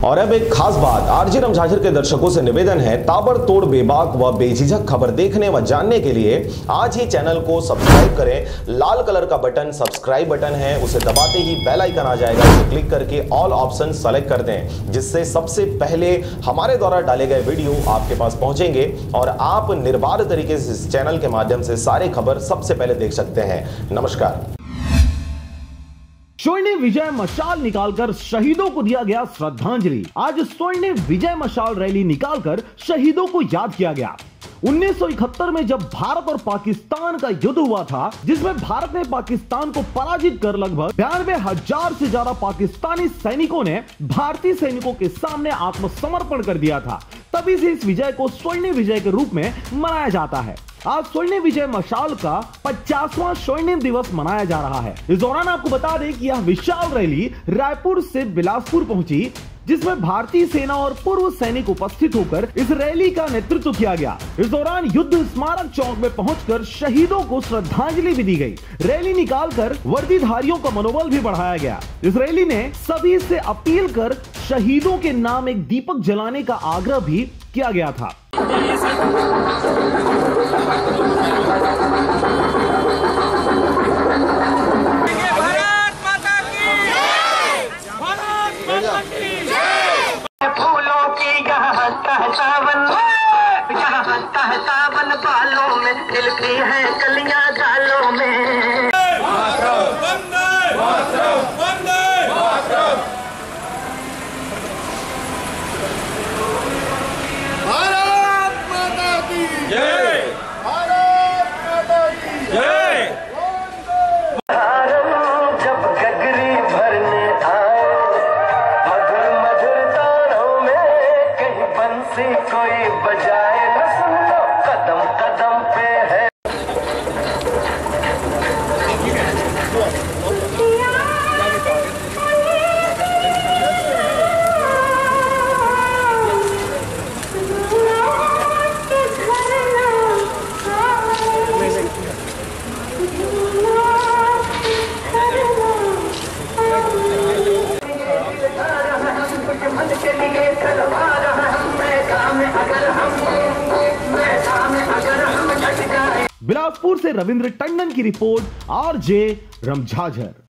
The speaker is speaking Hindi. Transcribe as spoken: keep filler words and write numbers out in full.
और अब एक खास बात, आरजे रमझाझर के दर्शकों से निवेदन है, ताबड़तोड़ बेबाक व बेझिझक खबर देखने व जानने के लिए आज ही चैनल को सब्सक्राइब करें। लाल कलर का बटन सब्सक्राइब बटन है, उसे दबाते ही बेल आइकन आ जाएगा, उसे क्लिक करके ऑल ऑप्शन सेलेक्ट कर दें, जिससे सबसे पहले हमारे द्वारा डाले गए वीडियो आपके पास पहुंचेंगे और आप निर्बाध तरीके से इस चैनल के माध्यम से सारी खबर सबसे पहले देख सकते हैं। नमस्कार। स्वर्णिम विजय मशाल निकालकर शहीदों को दिया गया श्रद्धांजलि। आज स्वर्णिम विजय मशाल रैली निकालकर शहीदों को याद किया गया। उन्नीस सौ इकहत्तर में जब भारत और पाकिस्तान का युद्ध हुआ था, जिसमें भारत ने पाकिस्तान को पराजित कर लगभग बयानबे हजार से ज्यादा पाकिस्तानी सैनिकों ने भारतीय सैनिकों के सामने आत्मसमर्पण कर दिया था। तभी से इस विजय को स्वर्णिम विजय के रूप में मनाया जाता है। आज स्वर्णिम विजय मशाल का पचासवां स्वर्णिम दिवस मनाया जा रहा है। इस दौरान आपको बता दें कि यह विशाल रैली रायपुर से बिलासपुर पहुंची, जिसमें भारतीय सेना और पूर्व सैनिक उपस्थित होकर इस रैली का नेतृत्व किया गया। इस दौरान युद्ध स्मारक चौक में पहुंचकर शहीदों को श्रद्धांजलि भी दी गई। रैली निकालकर वर्दीधारियों का मनोबल भी बढ़ाया गया। इस रैली ने सभी से अपील कर शहीदों के नाम एक दीपक जलाने का आग्रह भी किया गया था। फूलों की यहाँ हंसता है सावन, यहाँ हंसता है सावन, बालों में खिलती है कलियां गालों में। वंदे मातरम, वंदे मातरम। भारत माता की जय, भारत माता की जय। जब गगरी भरने आए मधुर मधुर तारों में, कहीं बंसी कोई बजाए न, सुन लो कदम कदम पे है। बिलासपुर से रविंद्र टंडन की रिपोर्ट, आरजे रमझाझर।